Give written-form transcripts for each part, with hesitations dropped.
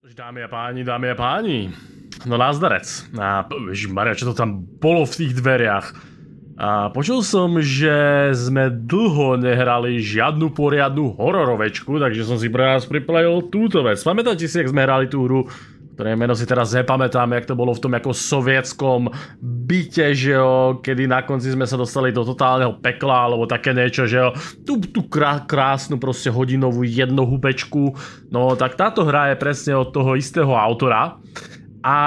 Dámy a páni, no názdarec. Ježišmaria, čo to tam bolo v tých dveriach? A počul som, že sme dlho nehrali žiadnu poriadnu hororovečku, takže som si pre vás pripravil túto vec. Pamätáte si, jak sme hrali tú hru, ktoré meno si teraz nepamätám, jak to bolo v tom ako sovietskom byte, že jo, kedy na konci sme sa dostali do totálneho pekla, alebo také niečo, že jo, tú krásnu proste hodinovú jednohubečku. No tak táto hra je presne od toho istého autora. A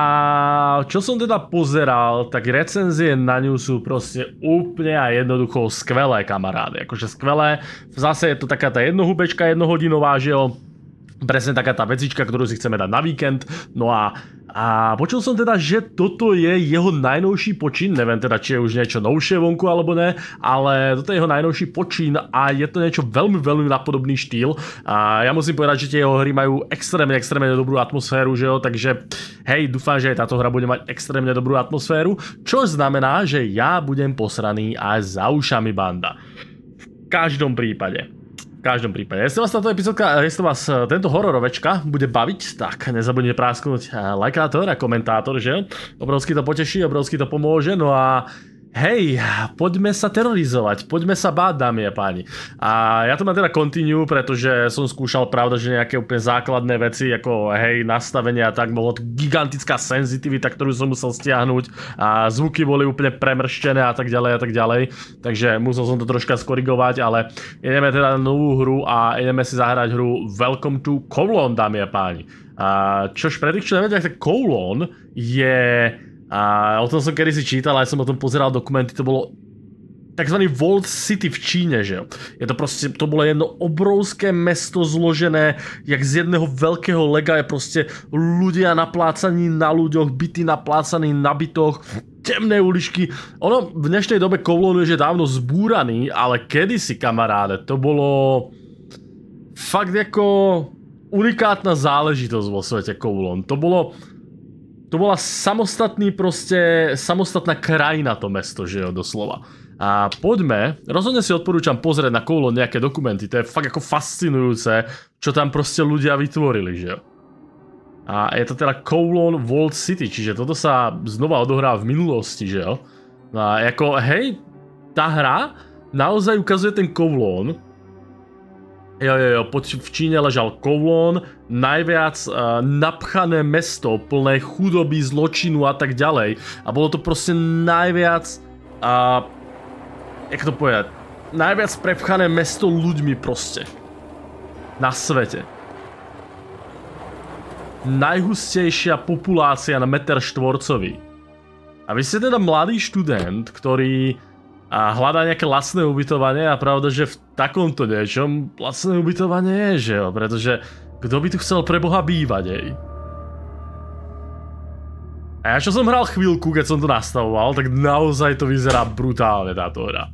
čo som teda pozeral, tak recenzie na ňu sú proste úplne a jednoducho skvelé, kamaráde. Akože skvelé, zase je to taká tá jednohubečka jednohodinová, že jo. Presne taká tá vecička, ktorú si chceme dať na víkend. No a počul som teda, že toto je jeho najnovší počin. Neviem teda, či je už niečo novšie vonku alebo ne, ale toto je jeho najnovší počin a je to niečo veľmi, veľmi napodobný štýl. A ja musím povedať, že tie jeho hry majú extrémne dobrú atmosféru, že jo, takže hej, dúfam, že aj táto hra bude mať extrémne dobrú atmosféru, čo znamená, že ja budem posraný aj za ušami, banda. V každom prípade, jestli vás táto epizódka, jestli vás tento hororovečka bude baviť, tak nezabudnite prásknuť lajkátor a komentátor, že? Obrovsky to poteší, obrovsky to pomôže, no a hej, poďme sa terorizovať, poďme sa báť, dámy a páni. A ja to mám teda continue, pretože som skúšal, pravda, že nejaké úplne základné veci, ako hej, nastavenia a tak, bolo to gigantická senzitivita, ktorú som musel stiahnuť a zvuky boli úplne premrštené a tak ďalej, takže musel som to troška skorigovať, ale ideme teda na novú hru a ideme si zahrať hru Welcome to Kowloon, dámy a páni. Čož pre tých, čo nevedia, tak Kowloon je... A o tom som kedysi čítal, aj som o tom pozeral dokumenty, to bolo takzvaný Walled City v Číne, že jo. Je to proste, to bolo jedno obrovské mesto zložené, jak z jedného veľkého lega je proste ľudia naplácaní na ľuďoch, byty naplácaní na bytoch, temné uličky. Ono v dnešnej dobe Kowloon je že dávno zbúraný, ale kedysi, kamaráde, to bolo fakt ako unikátna záležitosť vo svete Kowloon. To bola samostatná krajina to mesto, že jo, doslova. A poďme, rozhodne si odporúčam pozrieť na Kowloon nejaké dokumenty, to je fakt ako fascinujúce, čo tam proste ľudia vytvorili, že jo. A je to teda Kowloon Walled City, čiže toto sa znova odohrá v minulosti, že jo. A ako, hej, tá hra naozaj ukazuje ten Kowloon. V Číne ležal Kowloon, najviac napchané mesto, plné chudoby, zločinu a tak ďalej. A bolo to proste najviac, jak to povedať, najviac prepchané mesto ľuďmi proste. Na svete. Najhustejšia populácia na meter štvorcový. A vy ste teda mladý študent, ktorý hľadá nejaké lacné ubytovanie a pravda, že v takomto niečom lacné ubytovanie je, že jo, pretože kto by tu chcel pre Boha bývať, ej? A ja čo som hral chvíľku, keď som to nastavoval, tak naozaj to vyzerá brutálne táto hra.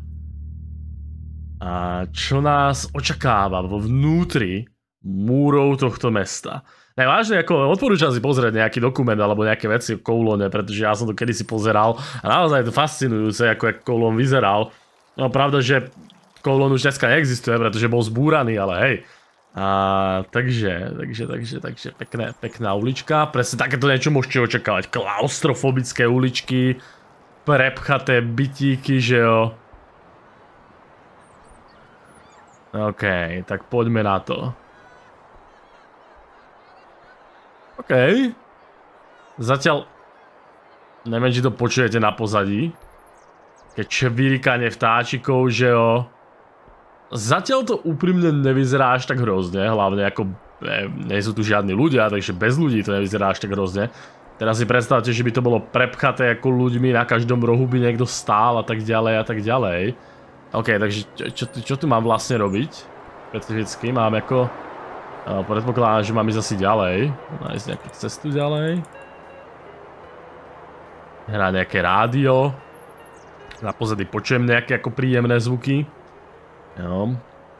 A čo nás očakáva vo vnútri múrov tohto mesta? Vážne, ako odporúčam si pozrieť nejaký dokument alebo nejaké veci o Kowloone, pretože ja som to kedysi pozeral a naozaj je to fascinujúce, ako Kowloon vyzeral. No pravda, že Kowloon už dneska neexistuje, pretože bol zbúraný, ale hej. Takže pekná ulička. Presne takéto niečo môžete očakávať. Klaustrofobické uličky, prepchaté bytíky, že jo. OK, tak poďme na to. OK. Zatiaľ... Neviem, či to počujete na pozadí. Keď čvirikanie vtáčikov, že jo. Zatiaľ to úprimne nevyzerá až tak hrozne. Hlavne ako... nie sú tu žiadni ľudia, takže bez ľudí to nevyzerá až tak hrozne. Teraz si predstavte, že by to bolo prepchaté ako ľuďmi, na každom rohu by niekto stál a tak ďalej a tak ďalej. OK, takže čo tu mám vlastne robiť? Specificky mám ako... predpokladám, že mám ísť asi ďalej. Nájsť nejakú cestu ďalej. Hrá nejaké rádio. Na pozadí počujem nejaké ako príjemné zvuky. Jo.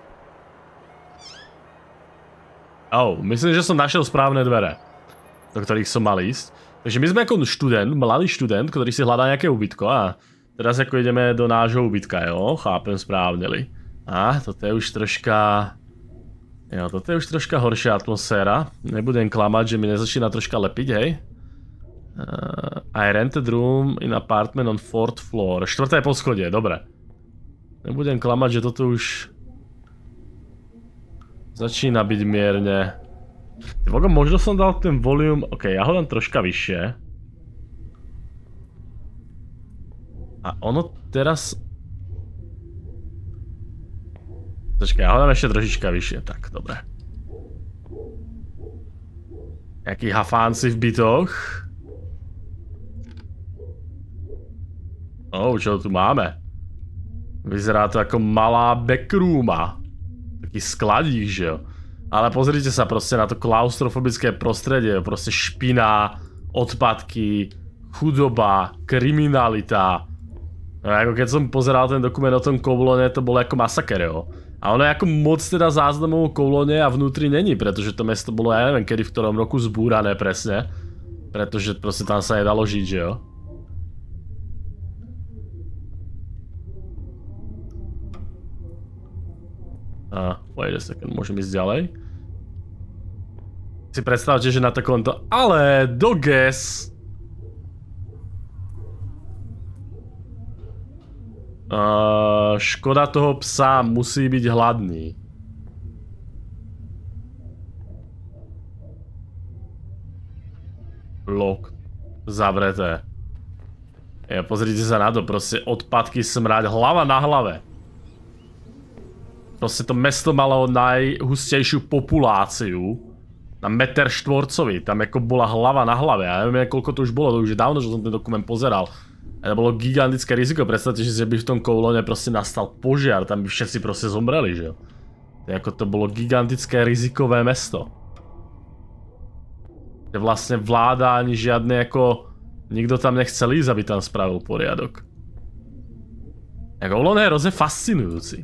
Myslím, že som našiel správne dvere, do ktorých som mal ísť. Takže my sme ako študent, mladý študent, ktorý si hľadá nejaké ubytko a teraz ako ideme do nášho ubytka, jo? Chápem správne li. Toto je už troška... Jo, toto je už troška horšia atmosféra. Nebudem klamať, že mi nezačína troška lepiť, hej. I rented room in apartment on 4th floor. 4. poschodie, dobre. Nebudem klamať, že toto už začína byť mierne. Možno som dal ten volume, ok, ja ho dám troška vyššie. A ono teraz... Počkaj, ja ho dám ešte trošička vyššie, tak, dobre. Jaký hafánci v bytoch. Čo tu máme? Vyzerá to ako malá backrooma. Taký skladík, že jo? Ale pozrite sa proste na to klaustrofobické prostredie, proste špina, odpadky, chudoba, kriminalita. No, ako keď som pozeral ten dokument o tom Kowlone, to bolo ako masaker, jo? A ono je ako moc teda záznamov o Kowlone a vnútri není, pretože to mesto bolo, ja neviem kedy, v ktorom roku zbúrané presne. Pretože proste tam sa nedalo žiť, že jo? Wait a second, môžem ísť ďalej? Si predstavte, že na takomto... Ale, doges! Škoda toho psa, musí byť hladný. Lock. Zavreté. Pozrite sa na to, proste odpadky, smrať, hlava na hlave. Proste to mesto malo najhustejšiu populáciu na meter štvorcový, tam ako bola hlava na hlave, ja neviem koľko to už bolo, to už je dávno, že som ten dokument pozeral. A to bolo gigantické riziko, predstavte si, že by v tom Kowlone proste nastal požiar, tam by všetci proste zomreli, že jo. To bolo gigantické rizikové mesto. Kde vlastne vláda ani žiadne ako, nikto tam nechcel ísť, aby tam spravil poriadok. Kowlone je hrozne fascinujúci.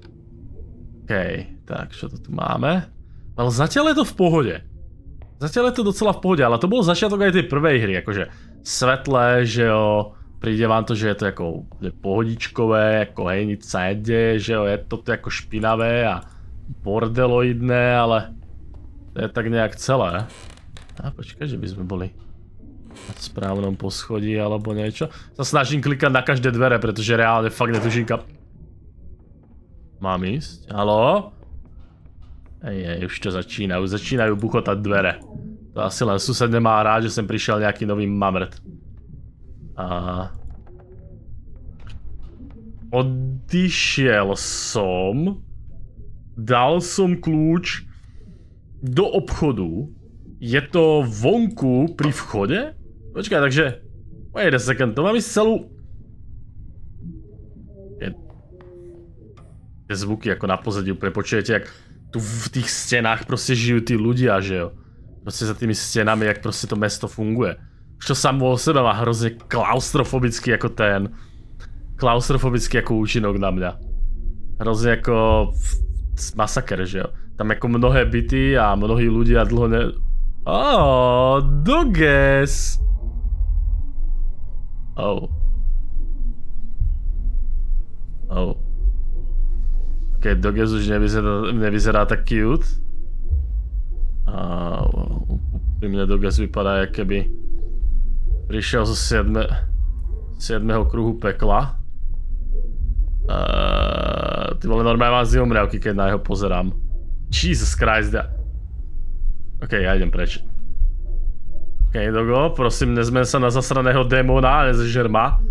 Tak čo to tu máme? Ale zatiaľ je to v pohode. Zatiaľ je to docela v pohode, ale to bol začiatok aj tej prvej hry, akože svetlé, že jo, príde vám to, že je to ako pohodičkové, ako hej, nič sa nedeje, že jo, je to ako špinavé a bordeloidné, ale to je tak nejak celé. A počkaj, že by sme boli na správnom poschodí alebo niečo. Sa snažím klikať na každé dvere, pretože reálne fakt netuším kam... Mám ísť? Haló? Už to začínajú buchotať dvere. To asi len sused nemá rád, že sem prišiel nejaký nový mamrt. Odišiel som. Dal som kľúč do obchodu. Je to vonku pri vchode? Počkaj, takže... Wait a second, to mám ísť celú... Zvuky ako na pozadí úplne počujete, jak tu v tých stenách proste žijú tí ľudia, že jo. Proste za tými stenami, jak proste to mesto funguje. Čo samo o sebe má hrozne klaustrofobický ako ten. Klaustrofobický ako účinok na mňa. Hrozne ako masaker, že jo. Tam ako mnohé byty a mnohí ľudia dlho ne... doges! Keď doges už nevyzerá tak cute. Úprimne doges vypadá, jak keby prišiel zo 7. kruhu pekla. Ty vole, normálne mám zimomriavky, keď na jeho pozerám. Jesus Christ. Ok, ja idem preč. Ok, dogo, prosím, nezmen sa na zasraného démona a nezežer ma.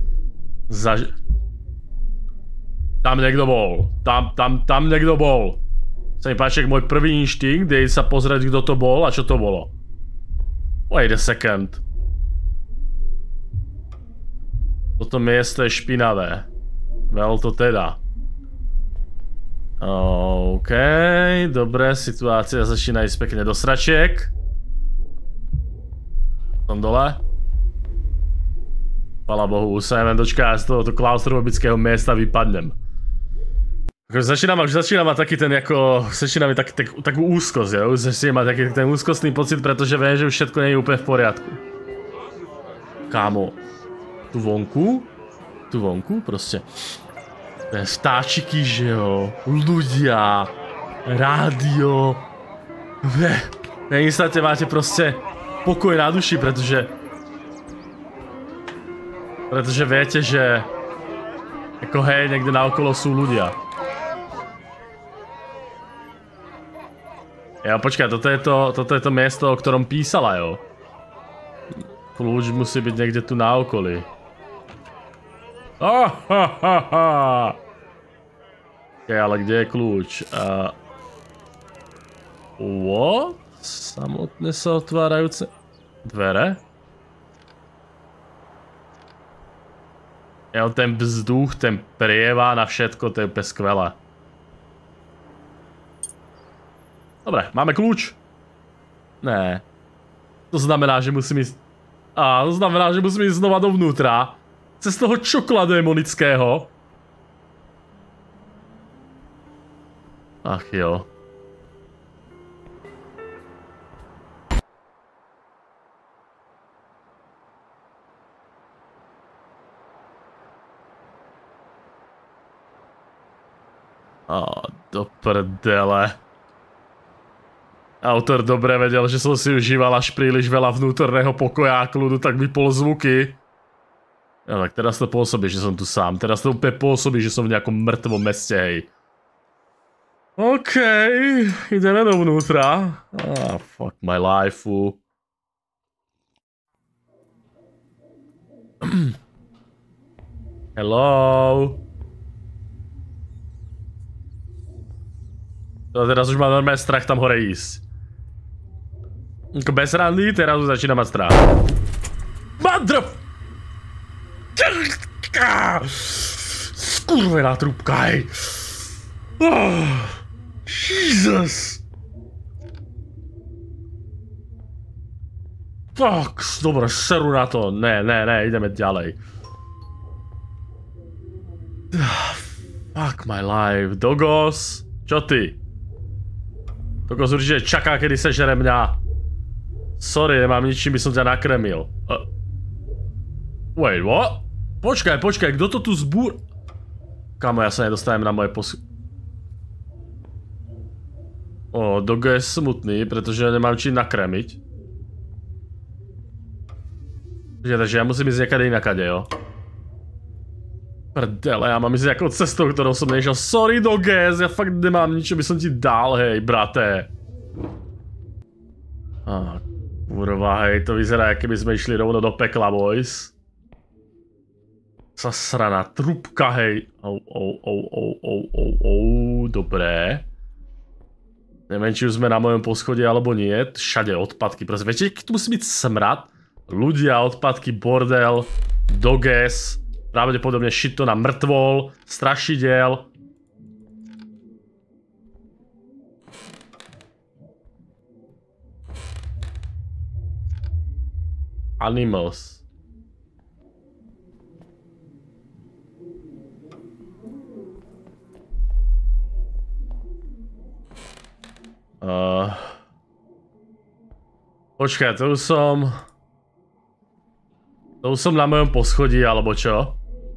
Tam niekto bol. Tam niekto bol. Sa mi páči, môj prvý inštinkt je sa pozrieť, kto to bol a čo to bolo. Wait a second. Toto miesto je špinavé. Veľ to teda. OK, dobre, situácia začína ísť pekne do sračiek. Som dole. Chvala Bohu, už sa neviem dočkať, z tohoto klaustrofobického miesta vypadnem. Začína mať taký ten ako, začína mi takú úzkosť, jo? Začína mať taký ten úzkostný pocit, pretože viem, že už všetko nie je úplne v poriadku. Kámo, tu vonku, proste. Vtáčiky, že jo, ľudia, Rádio. Na instante máte prostě pokoj na duši, protože viete, že jako hej, někde naokolo sú ľudia. Jo, počkaj, toto je to miesto, o ktorom písala, jo. Kľúč musí byť niekde tu na okolí. Okay, ale kde je kľúč? What? Samotné sa otvárajúce dvere? Jo, ten vzduch, ten prieva na všetko, to je úplne skvelé. Dobre, máme kľúč? Ne. To znamená, že musím ísť... to znamená, že musím ísť znova dovnútra. Cez toho čokla démonického. Ach jo. Do prdele. Autor dobre vedel, že som si užíval až príliš veľa vnútorného pokoja a kľudu, tak vypol zvuky. Ja, tak teraz to pôsobí, že som tu sám. Teraz to úplne pôsobí, že som v nejakom mŕtvom meste, hej. OK, ideme dovnútra. Fuck my life. Hello. Teraz už mám normálne strach tam hore ísť. Bez randy, teraz už začína mať strach. Madr... Skurvená trúbka, hej. Jesus. Fuck, dobre, seru na to. Ne, ideme ďalej. Fuck my life. Dogos, čo ty? Dogos určite čaká, kedy sežere mňa. Sorry, nemám ničím, by som ťa nakremil. Wait, what? Počkaj, kto to tu zbúr... Kamo, ja sa nedostanem na moje Dogo je smutný, pretože nemám čím nakremiť. Takže ja musím ísť niekade inakade, jo? Prdele, ja mám ísť nejakou cestou, ktorou som nešiel. Sorry, Doges, ja fakt nemám nič, čo by som ti dal, hej, brate. Kurva, hej, to vyzerá, keby sme išli rovno do pekla, boys. Zasraná trubka, hej. Dobré. Neviem, či už sme na mojom poschodí, alebo nie. Všade odpadky, proste. Viete, tu musí byť smrad? Ľudia, odpadky, bordel, Doges, pravdepodobne šito na mŕtvol, strašidiel. Animals. Počkaj, to už som na mojom poschodí, alebo čo?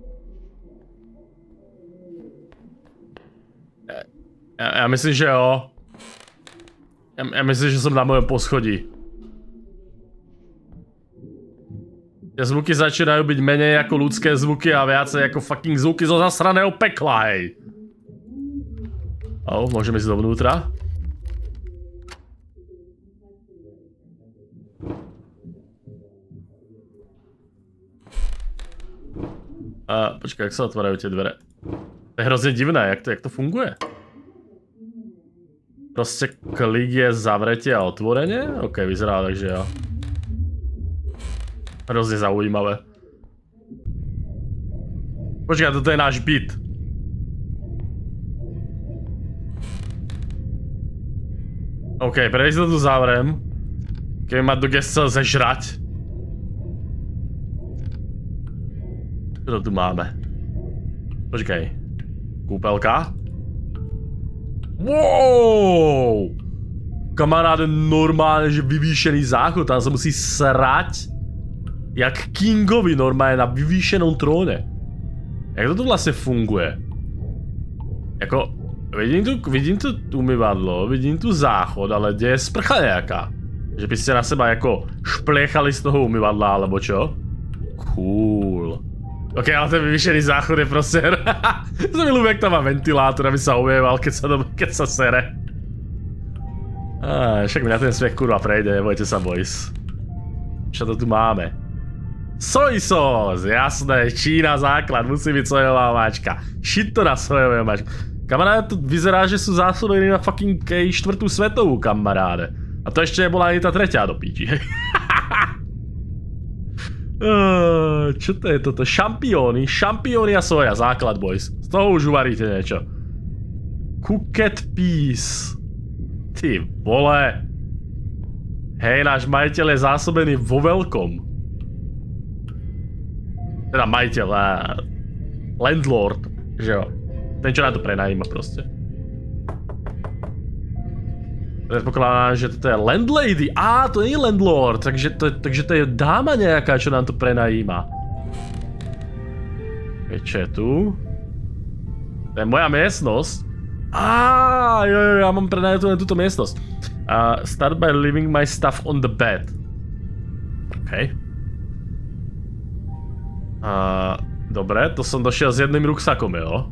Ja myslím, že jo. Ja myslím, že som na mojom poschodí. Tie zvuky začínajú byť menej ako ľudské zvuky a viacej ako fucking zvuky zo zasraného pekla, hej. Môžeme ísť dovnútra. Počkaj, jak sa otvárajú tie dvere? To je hrozne divné, jak to funguje? Proste klik je zavretie a otvorenie? OK, vyzerá tak, že jo. Hrozne zaujímavé. Počkaj, toto je náš byt. OK, prejsť to tu zavrem. Keby ma Doges chcel zežrať. Čo tu máme? Počkaj. Kúpelka? Wow! Kamaráde, normálne, že vyvýšený záchod, tam sa musí srať. Jak Kingovi normálne na vyvýšenom tróne. Jak to tu vlastne funguje? Jako, Vidím tu umyvadlo, vidím tu záchod, ale kde je sprcha nejaká? Že by ste na seba jako špliechali z toho umyvadla, alebo čo? Cool. Ok, ale ten vyvýšený záchod je prostě... To mi ľúbi, jak tam má ventilátor, aby sa umýval, keď sa sere. Však mi na ten smiech kurva prejde, nebojte sa, boys. Čo to tu máme? Soy sauce, jasné, Čína základ, musí byť sojová mačka. Shit to na sojové mačky. Kamaráde, to vyzerá, že sú zásobení na fucking štvrtú svetovú, kamaráde. A to ešte nebola ani tá tretia do píči. Čo to je toto? Šampióny a soja, základ, boys. Z toho už uvaríte niečo. Cooked peas. Ty vole. Hej, náš majiteľ je zásobený vo veľkom. Teda majiteľ, landlord, že jo. Ten, čo nám to prenajíma proste. Predpokladám, že toto je landlady. To nie je landlord, takže to je dáma nejaká, čo nám to prenajíma. Čo je tu? To je moja miestnosť. Jo, ja mám prenajatú na túto miestnosť. Start by leaving my stuff on the bed. OK. Dobre, to som došiel s jedným ruksakom, jo?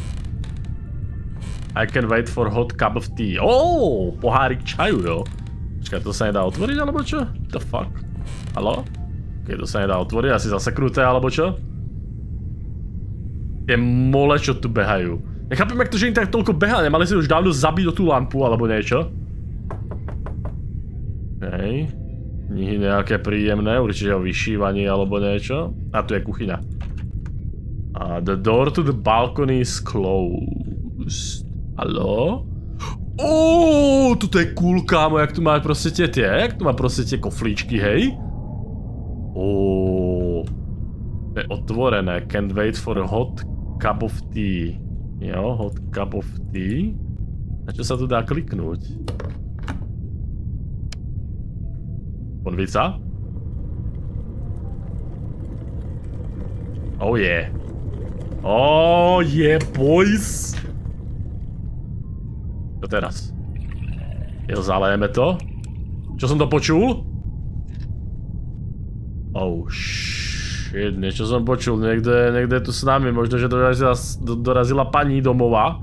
I can wait for hot cup of tea. Pohárik čaju, jo? Počkaj, to sa nedá otvoriť, alebo čo? What the fuck? Haló? Ok, to sa nedá otvoriť, asi zaseknuté, alebo čo? Tie mole, čo tu behajú. Nechápem, jak to, že im tak toľko behá, nemali si už dávno zabiť o tú lampu, alebo niečo? Hej. Knihy nejaké príjemné, určite o vyšívaní, alebo niečo. A tu je kuchyňa. The door to the balcony is closed. Haló? Toto je cool, kámo, jak tu má proste jak tu má proste tie koflíčky, hej? To je otvorené, can't wait for a hot cup of tea. Jo, hot cup of tea. Na čo sa tu dá kliknúť? Konvica? Oh yeah. Oh yeah, boys! Čo teraz? Jo, zalejeme to? Čo som to počul? Oh shit, niečo som počul, niekde je tu s nami, možno, že dorazila pani domová.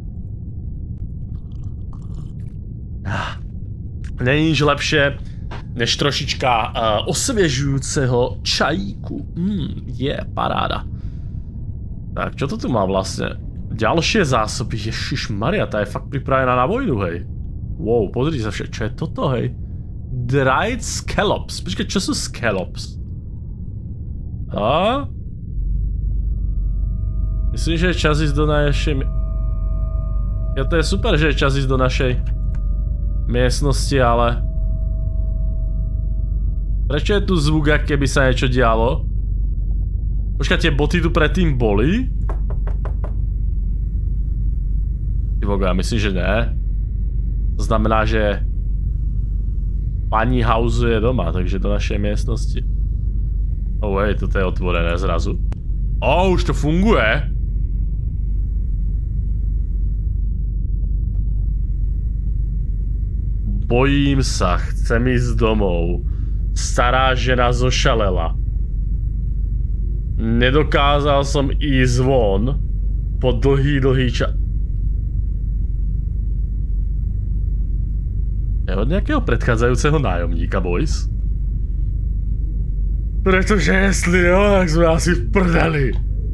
Není nič lepšie, než trošička osviežujúceho čajíku. Paráda. Tak, čo to tu má vlastne? Ďalšie zásoby, ježišmaria, tá je fakt pripravená na vojnu, hej. Wow, pozrite sa čo je toto, hej? Dried scallops. Počkaj, čo sú scallops? Myslím, že je čas ísť do našej... Ja, to je super, že je čas ísť do našej miestnosti, ale... Prečo je tu zvuk, ak keby sa niečo dialo? Počkaj, tie boty tu predtým boli? Ja myslím, že ne. To znamená, že paní hauzuje doma, takže do našej miestnosti. Toto je otvorené zrazu. Už to funguje. Bojím sa, chcem ísť domov. Stará žena zošalela. Nedokázal som ísť von po dlhý čas. Od nejakého predchádzajúceho nájomníka, boys. Pretože jestli jo, tak sme asi v prdeli.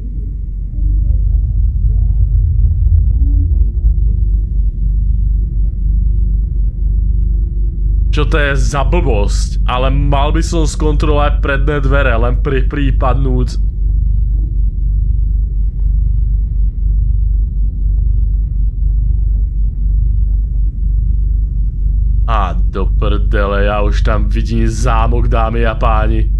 Čo to je za blbosť? Ale mal by som skontrolovať predné dvere, len prípadnúc. Do prdele, ja už tam vidím zámok, dámy a páni.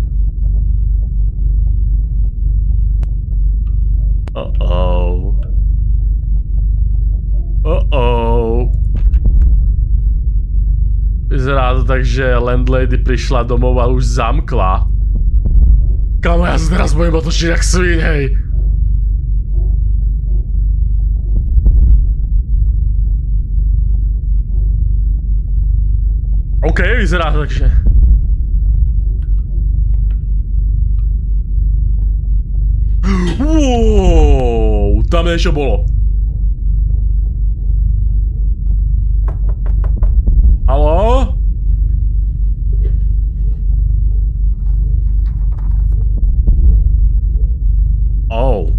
Vyzerá to tak, že landlady prišla domov a už zamkla. Kámo, ja sa teraz bojím otočiť jak svín, hej. OK, vyzerá to takže. Wow, tam niečo bolo. Haló? Oh.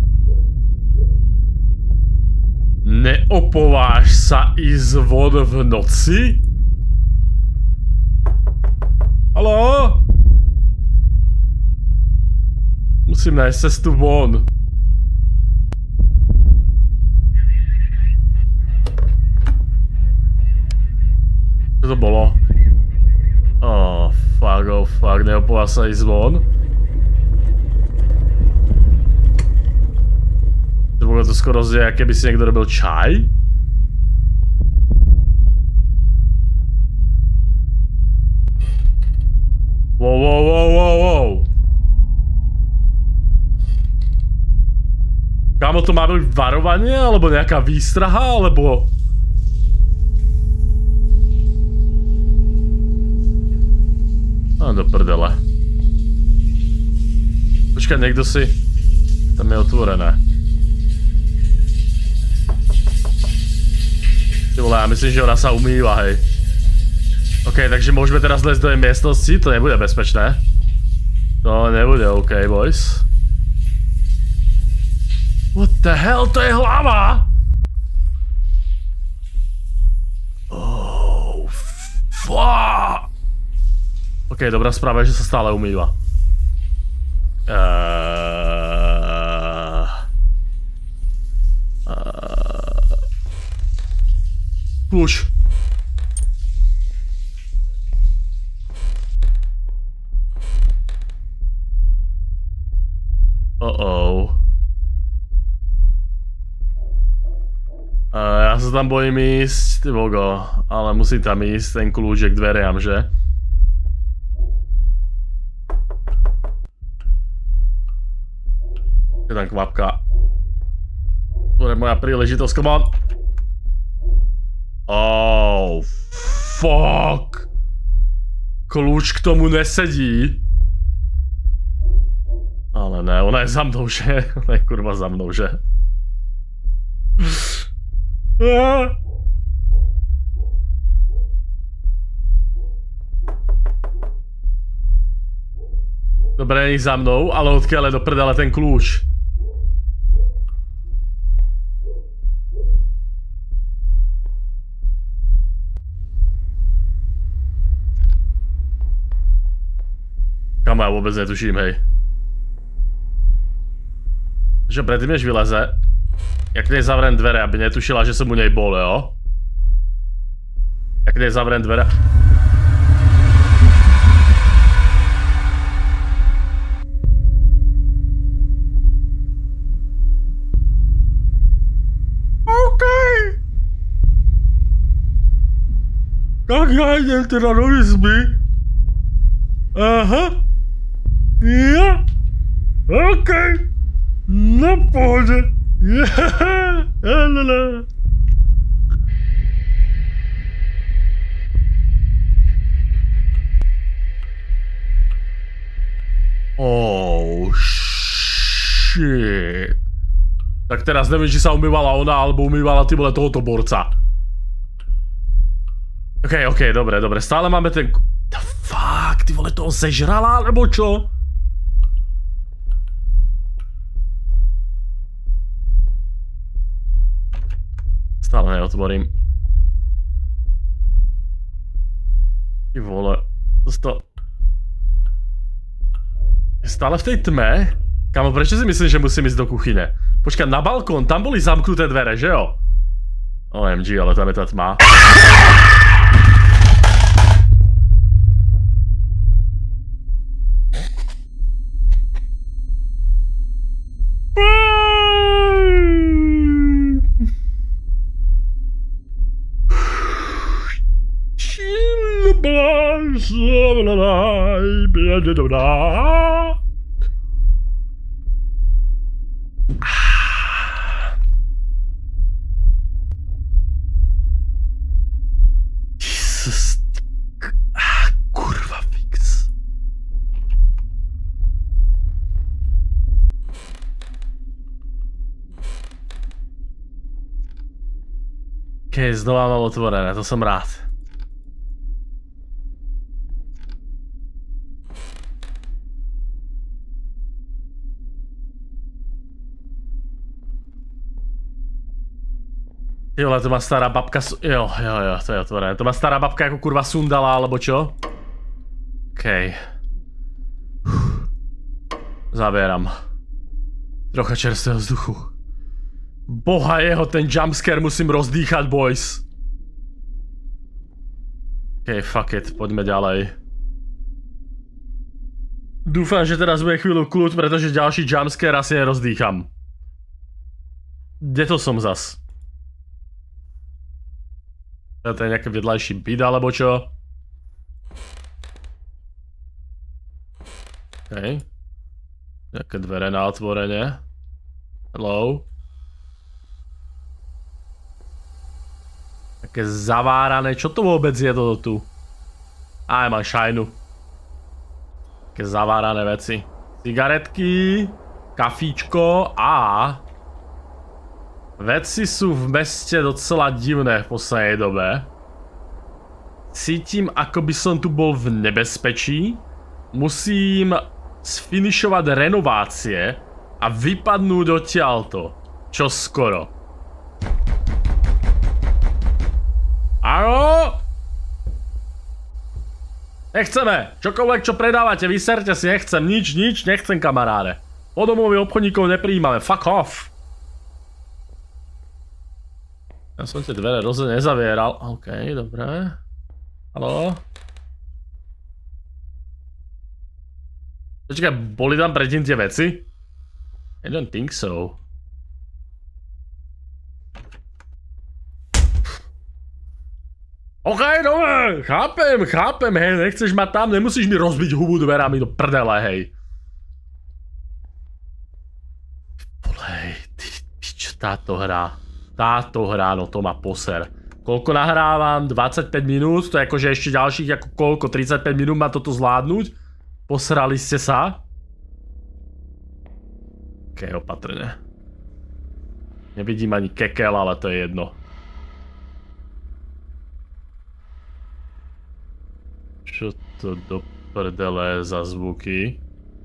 Neopováž sa ísť von v noci? Haló? Musím nájsť cestu von. Čo to bolo? Oh fuck, neopováž sa ísť von? Bolo to skoro zde, keby si niekto robil čaj? Wow. Kámo, to má byť varovanie, alebo nejaká výstraha, alebo... No do prdele. Počkaj, niekto si... Tam je otvorené. Ty vole, já myslím, že ona sa umýva, hej. OK, takže môžeme teraz lezť do tej miestnosti, to nebude bezpečné. To nebude OK, boys. What the hell, to je hlava! Oh, fuck! OK, dobrá správa je, že sa stále umýva. Kľúč. Ja sa tam bojím ísť, ty vogo, ale musím tam ísť, ten kľúč je k dveriam, že? Je tam kvapka. To je moja príležitosť, come on. Oh, fuck. Kľúč k tomu nesedí. Ale ne, ona je za mnou, že? Ona je kurva za mnou, že? Dobre, není za mnou, ale odkiaľ je do prdele ten kľúč? Kamo, ja vôbec netuším, hej. Že predtým, než vyleze, jak nej zavriem dvere, aby netušila, že som u nej bol, jo? Jak nej zavriem dvere... OK! Tak ja idem teda do izby. Aha. Ja? OK. Na pohode. Lalala. Oh shit. Tak teraz neviem, či sa umývala ona, alebo umývala ty vole tohoto borca. OK, dobre, stále máme ten... The fuck, ty vole, toho sežrala, alebo čo? Stále neotvorím. Ty vole, to... Je stále v tej tme? Kámo, prečo si myslím, že musím ísť do kuchyne? Počkaj, na balkón, tam boli zamknuté dvere, že jo? OMG, ale tam je tá tma. Jesus. OK, znova mám otvorené, to som rád. Jole, to má stará babka, jo, to je otvorené. To má stará babka jako kurva sundala, alebo čo? OK. Zabieram. Trocha čerstvého vzduchu. Boha jeho, ten jumpscare musím rozdýchať, boys. OK, fuck it, poďme ďalej. Dúfam, že teraz bude chvíľu kľud, pretože ďalší jumpscare asi nerozdýcham. Kde to som zas? To je nejaký vedľajší byt, alebo čo? OK. Nejaké dvere na otvorenie. Hello? Také zavárané, čo to vôbec je toto tu? Á, mám šajnu. Také zavárané veci. Cigaretky, kafíčko a... Veci sú v meste docela divné v poslednej dobe. Cítim, ako by som tu bol v nebezpečí. Musím sfinišovať renovácie a vypadnúť odtiaľto. Čo skoro. Áno? Nechceme. Čokoľvek, čo predávate, vyserte si, nechcem. Nič, nechcem, kamaráde. Podomových obchodníkov nepríjmame. Fuck off. Ja som tie dvere rozhodne nezavieral. OK, dobré. Haló? Počkaj, boli tam predtým tie veci? I don't think so. OK, dobre, chápem, hej, nechceš mať tam, nemusíš mi rozbiť hubu dverami do prdele, hej. Bolej, ty pičo, táto hra. Táto hra, no to má poser. Koľko nahrávam? 25 minút? To je akože ešte ďalších ako koľko? 35 minút má toto zvládnuť? Posrali ste sa? OK, opatrne. Nevidím ani kekel, ale to je jedno. Čo to do prdele za zvuky?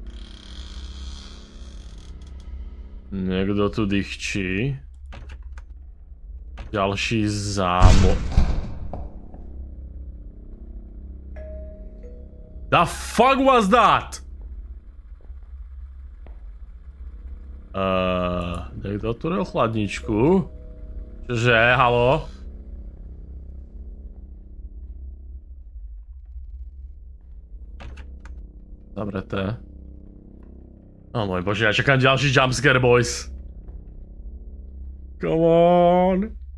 Niekto tu dýchčí. Ďalší zámok. The fuck was that? Niekto otvoril chladničku. Čože, haló? Zavreté. Oh môj bože, ja čakám ďalší jumpscare, boys. Come on.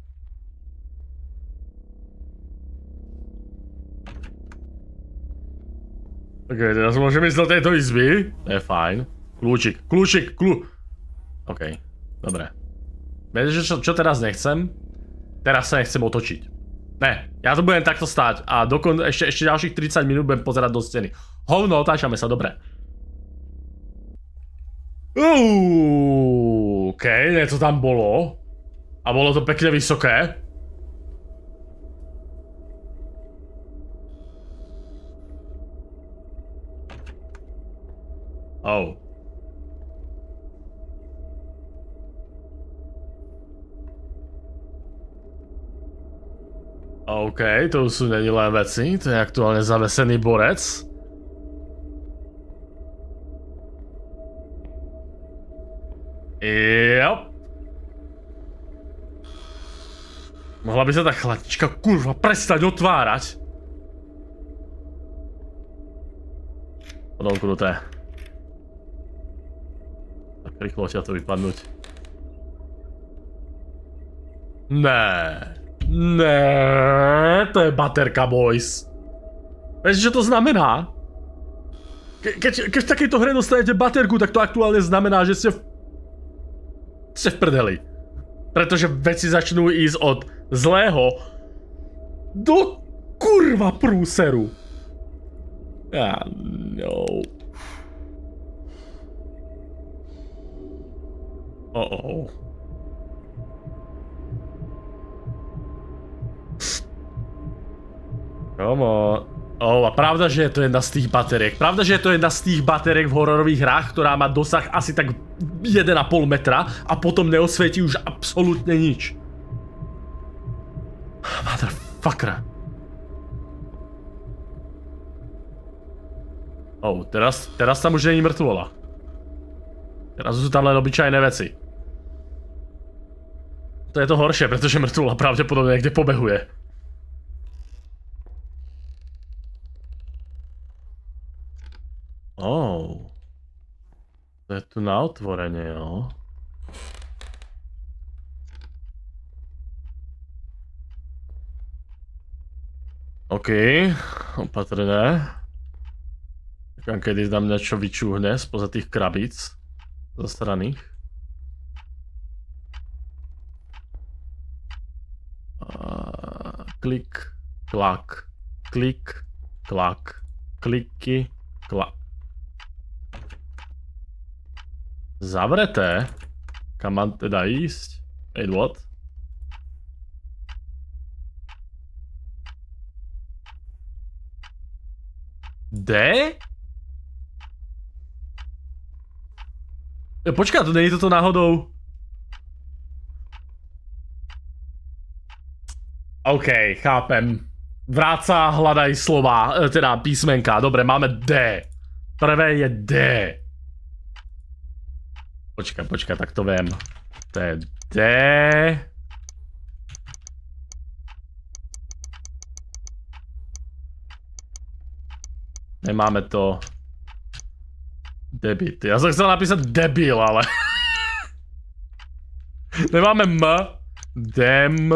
OK, teraz môžeme ísť do tejto izby. To je fajn. Kľúčik. OK, dobre. Vieš, čo teraz nechcem? Teraz sa nechcem otočiť. Ne, ja tu budem takto stáť a ešte ďalších 30 minút budem pozerať do steny. Hovno, otáčame sa, dobre. OK, niečo tam bolo. A bolo to pekne vysoké. Oh. OK, to sú není len veci, to je aktuálne zavesený borec. Jop. Mohla by sa tá chladnička kurva prestať otvárať. Odomknuté. Tak rýchlo ťa to vypadnúť. Ne, to je baterka, boys. Vieš, čo to znamená? Keď v takejto hre dostanete baterku, tak to aktuálne znamená, že ste v prdeli. Pretože veci začnú ísť od zlého do kurva prúseru. No. Come on. A pravda, že je to jedna z tých bateriek. Pravda, že je to jedna z tých bateriek v hororových hrách, ktorá má dosah asi tak 1,5 metra a potom neosvietí už absolútne nič. Motherfucker. Teraz tam už není mŕtvola. Teraz sú tam len obyčajné veci. To je to horšie, pretože mŕtvola pravdepodobne niekde pobehuje. To je tu na otvorenie, jo. OK, opatrné. Čakám, kedy tam niečo vyčúhne spoza tých krabíc zastraných. Klik, klak, klik, klak, kliky, klak. Zavreté? Kam mám teda ísť? Wait, what? D? Počkaj, to není toto náhodou? OK, chápem. Vráca, hľadaj slova, teda písmenka. Dobre, máme D. Prvé je D. Počkaj, tak to viem. To je D. Nemáme to. Debit. Ja som chcel napísať debil, ale... Nemáme M. Dem.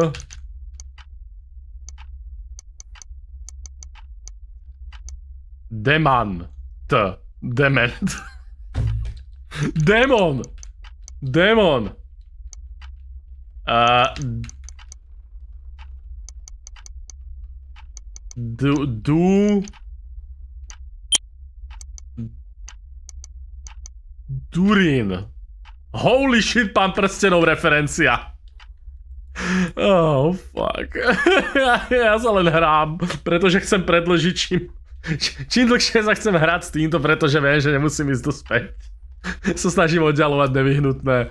Deman. T. Dement. Demon. Demon. Durin. Holy shit, pán prstenov referencia. Oh, fuck. Ja sa len hrám, pretože chcem predĺžiť čím dlhšie sa chcem hrať s týmto, pretože viem, že nemusím ísť dospäť. Sa snažím oddialovať nevyhnutné.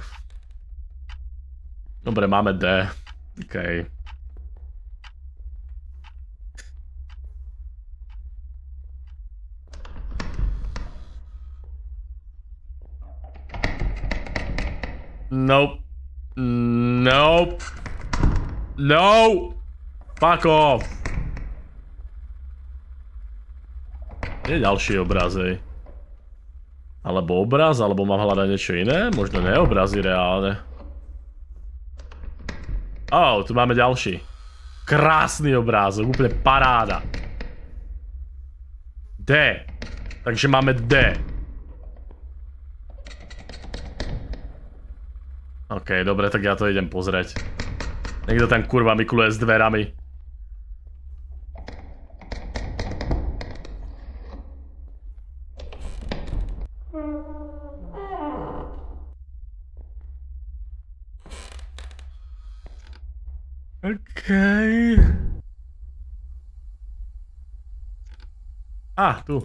Dobre, máme D. OK. Nope. Nope. No! Fuck off. Je ďalší obraz, hej. Alebo obraz, alebo mám hľadať niečo iné? Možno ne obrazy reálne. Tu máme ďalší. Krásny obrázok, úplne paráda. D. Takže máme D. OK, dobre, tak ja to idem pozrieť. Niekto tam kurva mikuluje s dverami. Okej. Tu.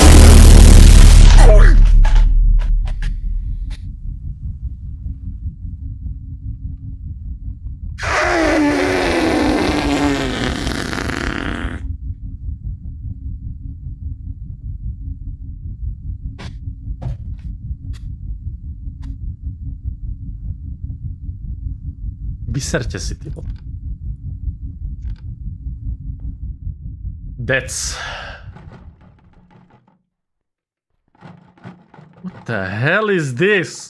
Vyserte si, ty vole. That's... What the hell is this?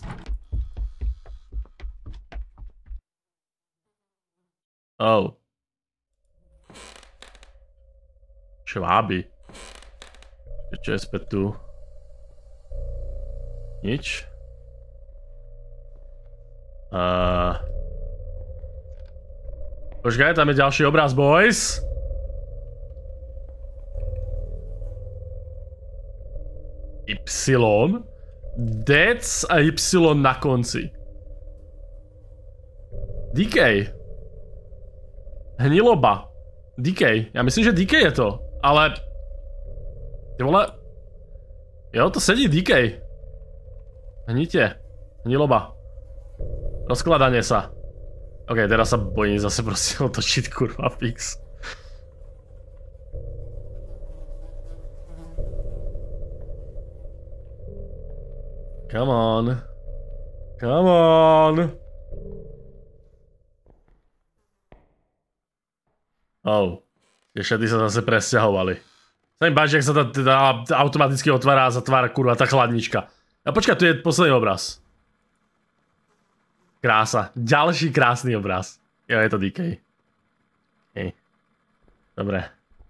Šváby. Čo je späť tu? Nič? Počkaj, tam je ďalší obraz, boys. Y. Dec a Y na konci. Decay. Hniloba. Decay. Ja myslím, že Decay je to. Ale... Ty vole... Jo, to sedí DK. Hnite. Hniloba. Rozkladanie sa. OK, teraz sa bojím zase proste otočiť, kurva, fix. Come on. Come on. Oh. Tie šaty sa zase presťahovali. Sa mi páči, ak sa tá automaticky otvára a zatvára, kurva, tá chladnička. A počkaj, tu je posledný obraz. Krása. Ďalší krásny obraz. Jo, je to DK. Hej. Dobre.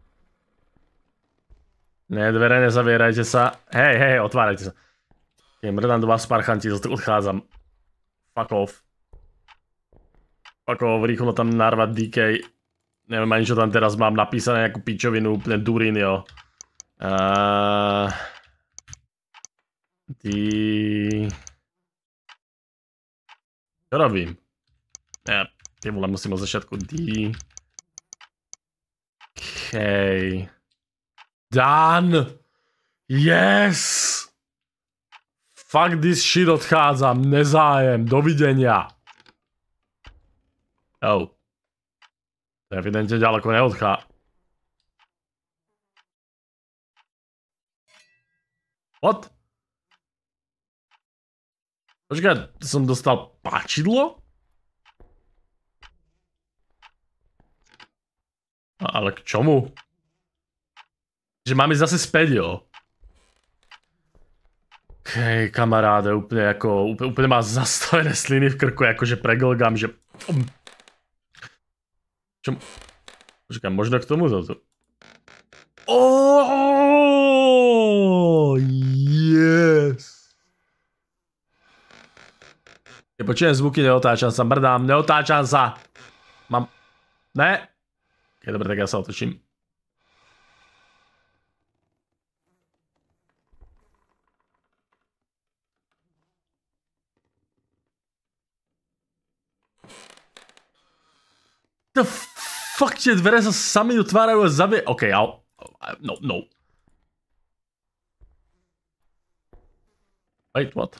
Ne, dvere, nezavierajte sa. Hej, otvárajte sa. Mrdám do vás, parchanti, odchádzam. Fuck off. Fuck off, rýchlo tam narvať DK. Neviem ani čo tam teraz mám napísané, nejakú pičovinu, úplne durín, jo. Čo robím? Ja, ty vole, musím od začiatku Okej. Done! Yes! Fuck this shit, odchádzam, nezájem, dovidenia. Oh. To evidentne ďaleko neodchá. What? Počkaj, som dostal páčidlo? Ale k čomu? Že mám ísť zase späť, jo? Okej, kamaráde, úplne ako, úplne má zastavené sliny v krku, akože preglgám, že... Čo? Počkaj, možno k tomu toto. Oh, yes. Ja počujem zvuky, neotáčam sa, mrdám, neotáčam sa. Mám... Ne? Ok, dobre, tak ja sa otočím. The fuck, tie dvere sa sami otvárajú a zavie... OK, no. Wait, what?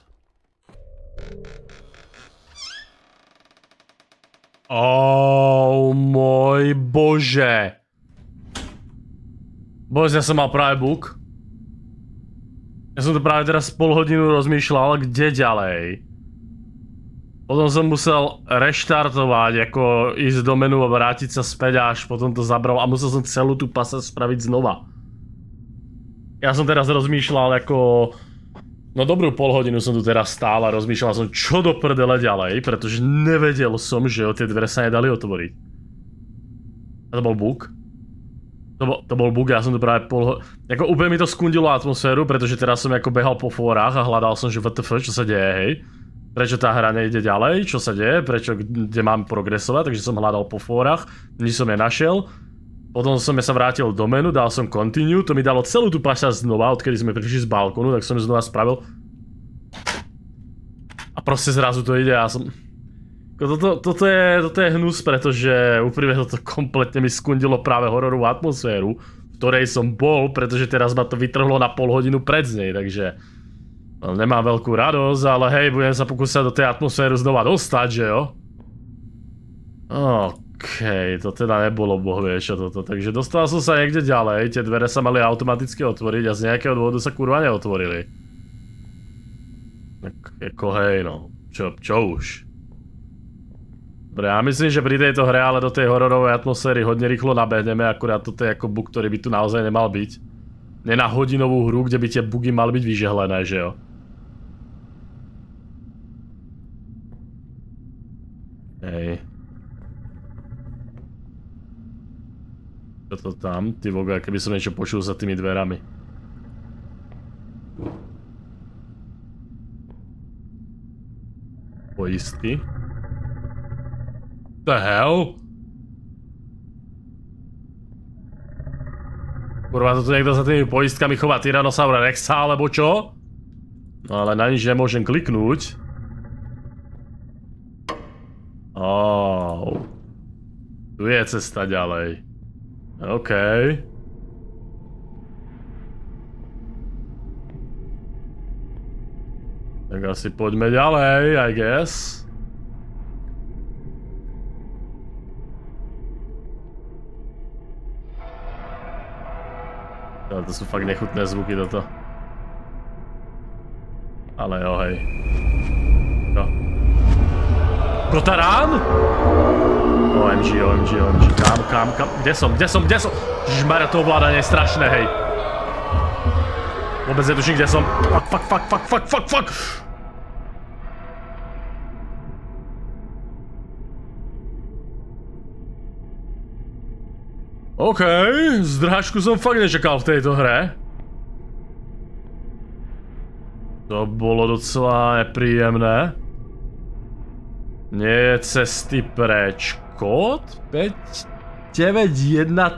Oh, môj bože. Bože, ja som mal práve bug. Ja som to práve teraz pol hodinu rozmýšľal, kde ďalej. Potom som musel reštartovať, ako ísť do menu a vrátiť sa späť a až potom to zabral a musel som celú tú pasáž spraviť znova. Ja som teraz rozmýšľal ako... No dobrú pol hodinu som tu teraz stál a rozmýšľal som, čo do prdele ďalej, pretože nevedel som, že tie dvere sa nedali otvoriť. A to bol bug. To bol bug, ja som tu práve Jako úplne mi to skundilo atmosféru, pretože teraz som ako behal po fórach a hľadal som, že WTF, čo sa deje, hej. Prečo tá hra nejde ďalej, čo sa deje, prečo, kde mám progresovať, takže som hľadal po fórach, nič som nenašiel. Potom som sa vrátil do menu, dal som continue, to mi dalo celú tú pasáž znova, odkedy sme prišli z balkónu, tak som ju znova spravil. A proste zrazu to ide a som... Toto je hnus, pretože úprimne toto kompletne mi skundilo práve hororovú atmosféru, v ktorej som bol, pretože teraz ma to vytrhlo na pol hodinu pred z nej, takže... Nemám veľkú radosť, ale hej, budem sa pokúšať do tej atmosféry znova dostať, že jo? Okej, to teda nebolo boh vie čo toto, takže dostal som sa niekde ďalej, tie dvere sa mali automaticky otvoriť a z nejakého dôvodu sa kurva neotvorili. Tak ako hej no, čo už? Dobre, ja myslím, že pri tejto hre ale do tej hororovej atmosféry hodne rýchlo nabehneme, akurát toto je ako bug, ktorý by tu naozaj nemal byť. Ne na hodinovú hru, kde by tie bugy mali byť vyžehlené, že jo? Hej. Čo to tam? Ty voga, keby som niečo počul za tými dverami. Poistky. The hell? Kurva, to tu niekto za tými poistkami chová Tyrannosaura Rexa, alebo čo? No ale na nič nemôžem kliknúť. Tu je cesta ďalej. OK. Tak asi poďme ďalej, I guess. Ale to sú fakt nechutné zvuky toto. Ale jo, hej. Čo? Kotarán? OMG. Kam? Kde som? Ježišmarja, to ovládanie je strašné, hej. Vôbec netuším, kde som. Fuck. OK, zdrážku som fakt nečakal v tejto hre. To bolo docela nepríjemné. Nie je cesty preč. Kód? 5, 9, 1...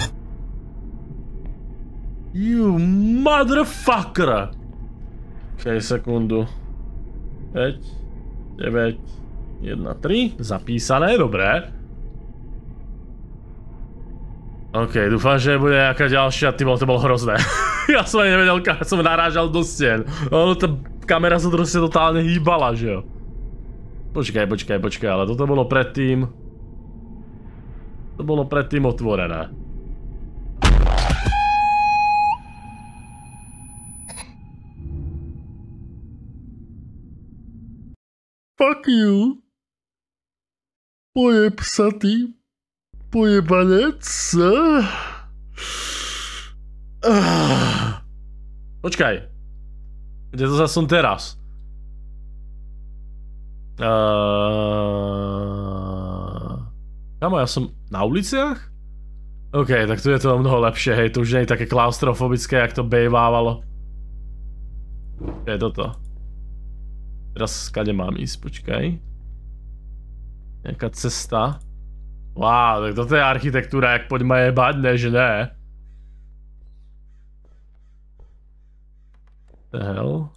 You motherfucker! Ok, sekundu. 5, 9, 1, 3. Zapísané, dobré. OK, dúfam, že bude nejaká ďalšia, ty to bolo hrozné. Ja som aj nevedel, keď som narážal do stien. Ono, tá kamera sa proste totálne hýbala, že jo. Počkaj, ale toto bolo predtým... To bolo predtým otvorené. Fuck you. Pojeb sa ty. Pojebanec. Počkaj. Kde to zase som teraz? Kamo, ja som na uliciach? OK, tak tu je to mnoho lepšie, hej, tu už nie je také klaustrofobické, jak to bejvávalo. Čo je toto? Teraz kade mám ísť, počkaj. Nejaká cesta. Wow, tak toto je architektúra, jak poďme jebať, ne, že ne. The hell?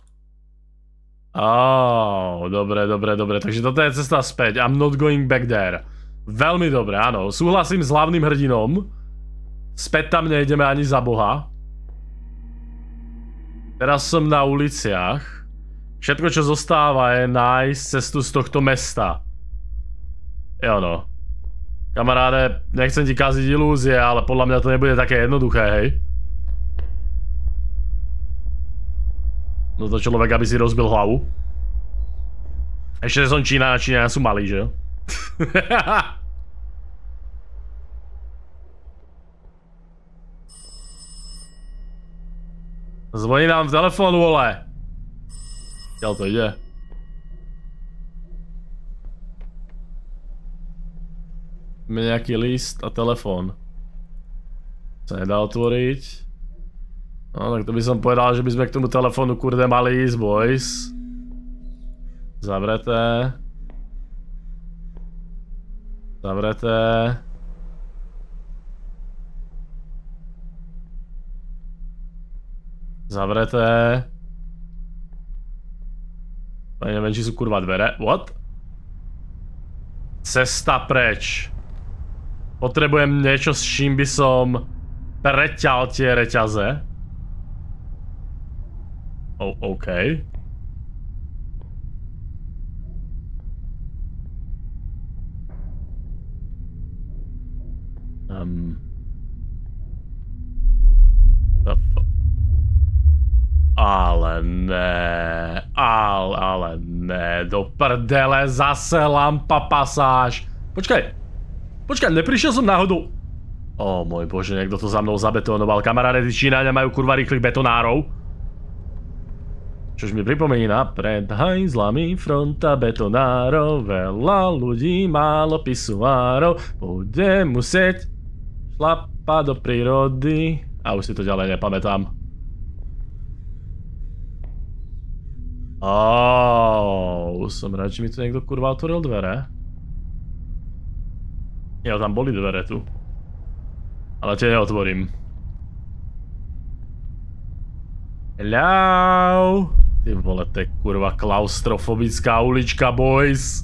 Dobre, takže toto je cesta späť. I'm not going back there. Veľmi dobre, áno. Súhlasím s hlavným hrdinom. Späť tam nejdeme ani za boha. Teraz som na uliciach. Všetko, čo zostáva, je nájsť cestu z tohto mesta. Jo no. Kamaráde, nechcem ti kaziť ilúzie, ale podľa mňa to nebude také jednoduché, hej. No to človek, aby si rozbil hlavu. Ešte som Čína a Číňania sú malí, že jo? Zvoní nám v telefónu, vole. Ďal to ide. Máme nejaký list a telefón. Sa nedá otvoriť. No tak to by som povedal, že by sme k tomu telefónu kurde mali ísť, boys. Zavreté. Zavreté. Zavreté. Ani neviem, či sú kurva dvere. What? Cesta preč. Potrebujem niečo, s čím by som preťal tie reťaze. OK. Ale ne, do prdele, zase lampa pasáž. Počkaj, neprišiel som náhodou... Ó môj bože, niekto to za mnou zabetonoval. Kamaráde, tí Číňania majú kurva rýchlych betonárov. Čož mi pripomína, pred hajzlami fronta betonárov, veľa ľudí, málo pisuárov, bude musieť šlapať do prírody. A už si to ďalej nepamätám. Som rád, že mi tu niekto kurva otvoril dvere. Jo, tam boli dvere tu. Ale tie neotvorím. Hello. Ty vole, to je kurva klaustrofobická ulička, boys.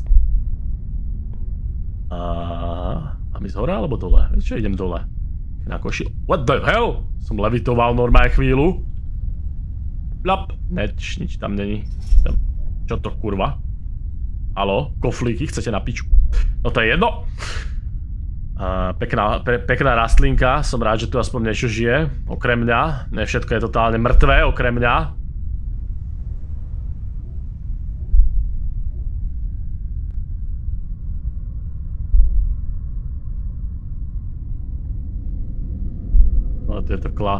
Mám ísť hore alebo dole? Čo idem dole? Na koši... What the hell? Som levitoval normálne chvíľu. Plap. Nič tam není. Čo to kurva? Haló, koflíky, chcete na pičku? No to je jedno. Pekná rastlinka, som rád, že tu aspoň niečo žije. Okrem mňa, ne všetko je totálne mŕtvé, okrem mňa. No to je to klá.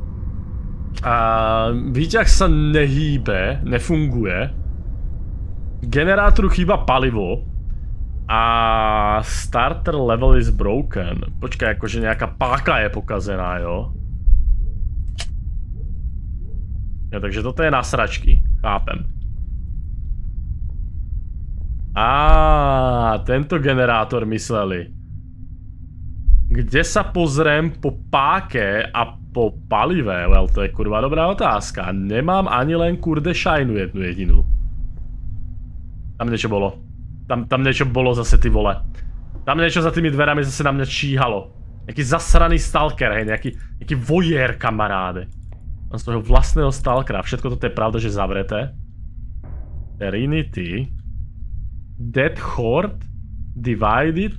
Výťah sa nehýbe, nefunguje. Generátoru chýba palivo. A starter level is broken. Počkaj, akože nejaká páka je pokazená, jo? Ja, takže toto je na sračky, chápem. Tento generátor mysleli. Kde sa pozriem po páke a po palive? Well, to je kurva dobrá otázka. Nemám ani len kurde šajnu jednu jedinú. Tam niečo bolo. Tam niečo bolo zase, ty vole. Tam niečo za tými dverami zase na mňa číhalo. Nejaký zasraný stalker, hej, nejaký vojer, kamaráde. Mám svojho vlastného stalkera. Všetko toto je pravda, že zavreté. Trinity. Dead Horde. Divided.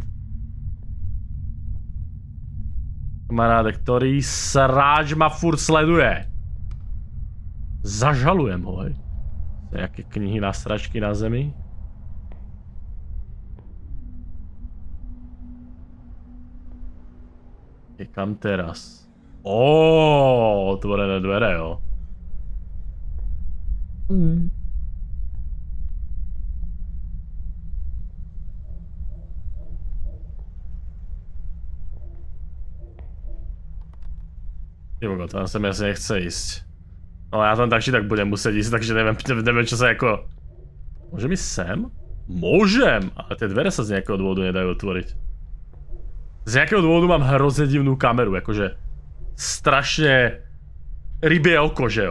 Kamaráde, ktorý sráč ma furt sleduje. Zažalujem ho, hej. Nejaké knihy na sračky na zemi. Kam teraz? Otvorené dvere, jo. Tyvogo, tam sa mi asi nechce ísť. No ja tam tak či tak budem musieť ísť, takže neviem čo sa ako... Môžem ísť sem? Môžem! Ale tie dvere sa z nejakého dôvodu nedajú otvoriť. Z nejakého dôvodu mám hrozne divnú kameru, akože strašne rybie oko, že jo.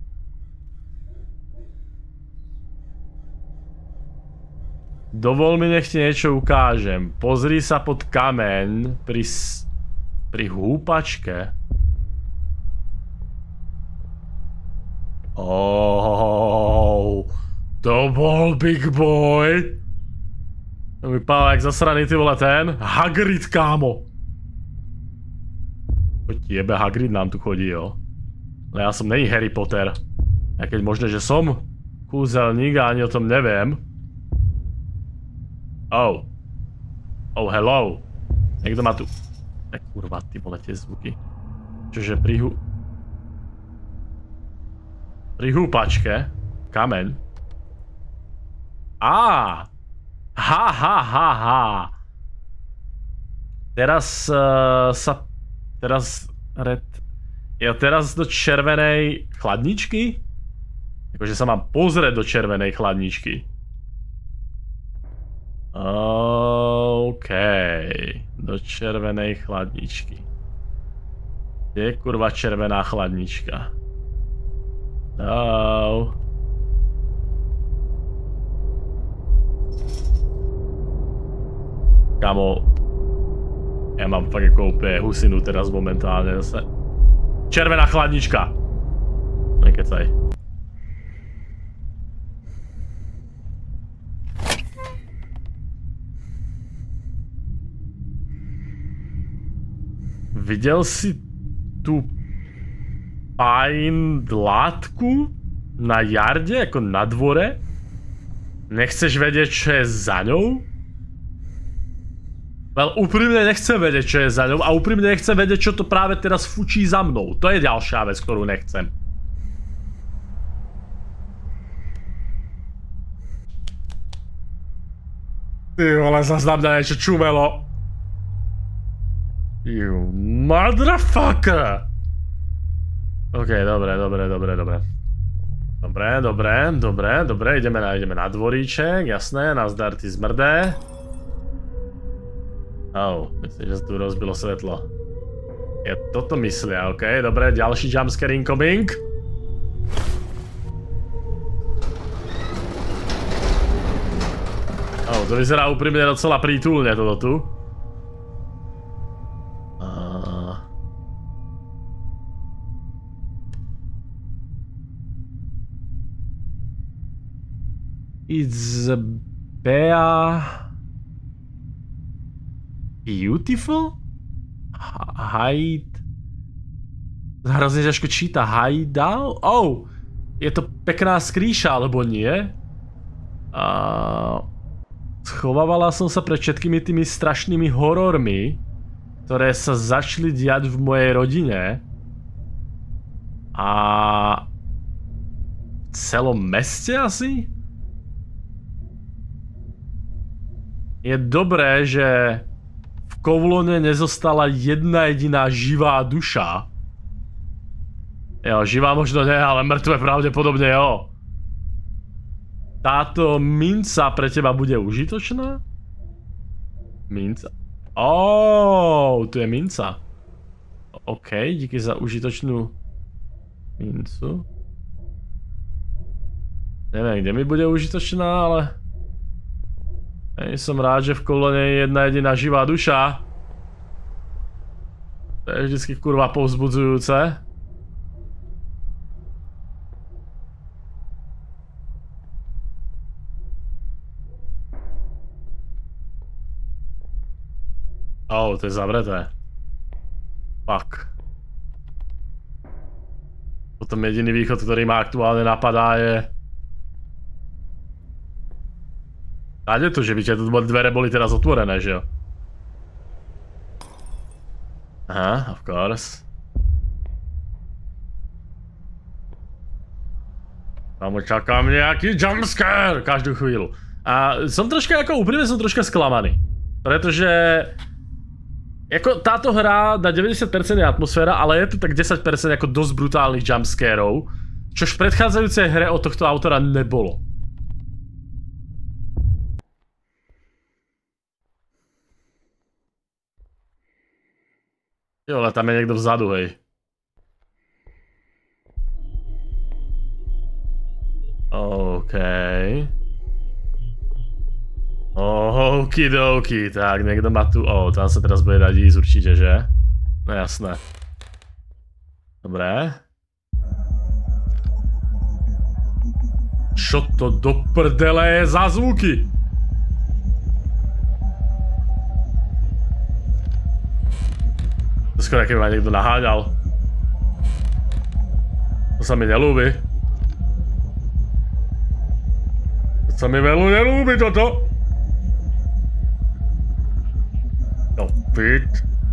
Dovol mi, nech ti niečo ukážem. Pozri sa pod kameň pri húpačke. To bol big boy. To vypadá jak zasraný, ty vole, ten Hagrid, kámo. Poď jebe, Hagrid nám tu chodí, jo. Ale ja som není Harry Potter. A keď možno, že som kúzelník a ani o tom neviem. Oh, hello. Niekto má tu... Kurva, ty vole, tie zvuky. Čože pri húpačke. Kameň. Teraz teraz do červenej chladničky? Akože sa mám pozrieť do červenej chladničky. OK. Do červenej chladničky. Kde je kurva červená chladnička? Kámo, ja mám fakt ako úplne husinu teraz momentálne zase. Červená chladnička! Nekecaj. Videl si tú fajn látku na jarde, ako na dvore? Nechceš vedieť, čo je za ňou? Well, úprimne nechcem vedieť, čo je za ňou a úprimne nechcem vedieť, čo to práve teraz fučí za mnou. To je ďalšia vec, ktorú nechcem. Ty vole, zas na mňa niečo čumelo. You motherfucker! OK, dobre. Dobre, ideme na dvoríček, jasné, nazdar ty zmrdé. Myslím, že sa tu rozbilo svetlo. Ja toto myslia, OK, dobre, ďalší jumpscare incoming. To vyzerá úprimne docela prítulne toto tu. It's beautiful? Hide... Hrozně ťažko číta. Hideout? Oh! Je to pekná skrýša, alebo nie? Schovávala som sa pred všetkými tými strašnými horormi, ktoré sa začali diať v mojej rodine. A... v celom meste asi? Je dobré, že v Kowlone nezostala jedna jediná živá duša. Jo, živá možno ne, ale mŕtve pravdepodobne jo. Táto minca pre teba bude užitočná? Minca. Tu je minca. OK, díky za užitočnú mincu. Neviem, kde mi bude užitočná, ale... som rád, že v Kowlone je jedna jediná živá duša. To je vždycky kurva povzbudzujúce. To je zavreté. Fuck. Potom jediný východ, ktorý ma aktuálne napadá je... Táde to, že by tie dvere boli teraz otvorené, že jo? Aha, of course. Tam čakám nejaký jumpscare každú chvíľu. A som troška, ako úprimne som troška sklamaný. Pretože... Jako táto hra na 90% je atmosféra, ale je tu tak 10% ako dosť brutálnych jumpscarov, čož v predchádzajúcej hre od tohto autora nebolo. Jo, ale tam je niekto vzadu, hej. OK. Okidoki, tak niekto má tu... tam sa teraz bude dať ísť určite, že? No jasné. Dobre. Čo to do prdele je za zvuky? To skoro keby ma niekto naháňal. To sa mi nelúbi. To sa mi veľmi nelúbi toto. No pit.